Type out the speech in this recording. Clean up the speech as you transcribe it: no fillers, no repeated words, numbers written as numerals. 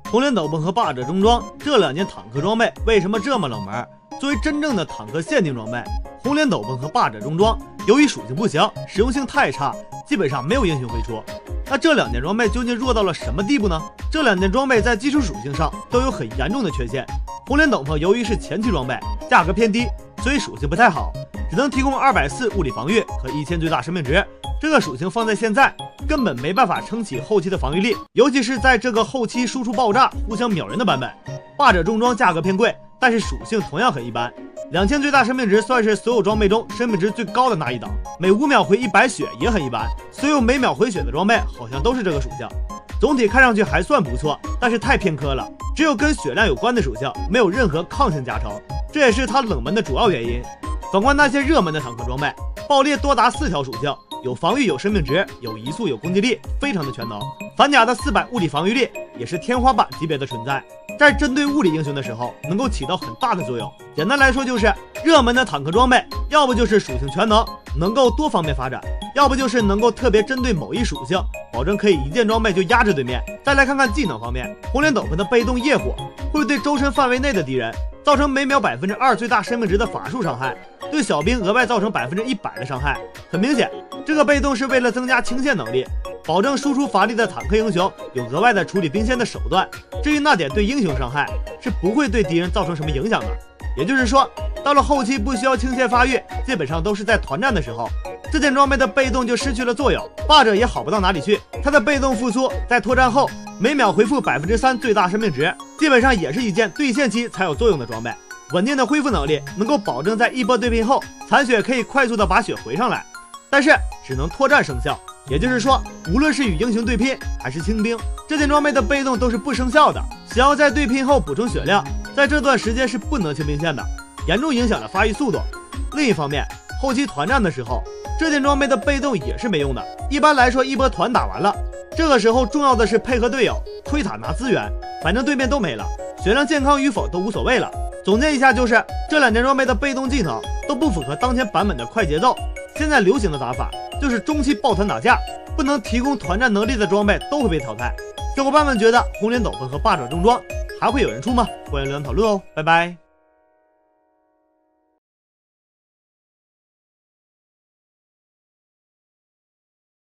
红莲斗篷和霸者中装这2件坦克装备为什么这么冷门？作为真正的坦克限定装备，红莲斗篷和霸者中装由于属性不行，实用性太差，基本上没有英雄会出。那这2件装备究竟弱到了什么地步呢？这2件装备在基础属性上都有很严重的缺陷。红莲斗篷由于是前期装备，价格偏低，所以属性不太好，只能提供240物理防御和1000最大生命值。这个属性放在现在根本没办法撑起后期的防御力，尤其是在这个后期输出爆炸、互相秒人的版本。霸者重装价格偏贵，但是属性同样很一般。2000最大生命值算是所有装备中生命值最高的那一档，每5秒回100血也很一般，所有每秒回血的装备好像都是这个属性。总体看上去还算不错，但是太偏科了，只有跟血量有关的属性，没有任何抗性加成，这也是它冷门的主要原因。反观那些热门的坦克装备，爆裂多达4条属性，有防御，有生命值，有移速，有攻击力，非常的全能。反甲的400物理防御力也是天花板级别的存在，在针对物理英雄的时候能够起到很大的作用。简单来说就是热门的坦克装备，要不就是属性全能，能够多方面发展，要不就是能够特别针对某一属性，保证可以一件装备就压制对面。再来看看技能方面，红莲斗篷的被动业火会对周身范围内的敌人造成每秒2%最大生命值的法术伤害，对小兵额外造成100%的伤害。很明显，这个被动是为了增加清线能力，保证输出乏力的坦克英雄有额外的处理兵线的手段。至于那点对英雄伤害，是不会对敌人造成什么影响的。也就是说，到了后期不需要清线发育，基本上都是在团战的时候，这件装备的被动就失去了作用。霸者也好不到哪里去，它的被动复苏在脱战后每秒回复3%最大生命值，基本上也是一件对线期才有作用的装备。稳定的恢复能力能够保证在一波对拼后，残血可以快速的把血回上来，但是只能脱战生效。也就是说，无论是与英雄对拼还是清兵，这件装备的被动都是不生效的。想要在对拼后补充血量，在这段时间是不能清兵线的，严重影响了发育速度。另一方面，后期团战的时候，这件装备的被动也是没用的。一般来说，一波团打完了，这个时候重要的是配合队友推塔拿资源，反正对面都没了，血量健康与否都无所谓了。总结一下就是，这2件装备的被动技能都不符合当前版本的快节奏。现在流行的打法就是中期抱团打架，不能提供团战能力的装备都会被淘汰。小伙伴们觉得红莲斗篷和霸者重装还会有人出吗？欢迎留言讨论哦，拜拜。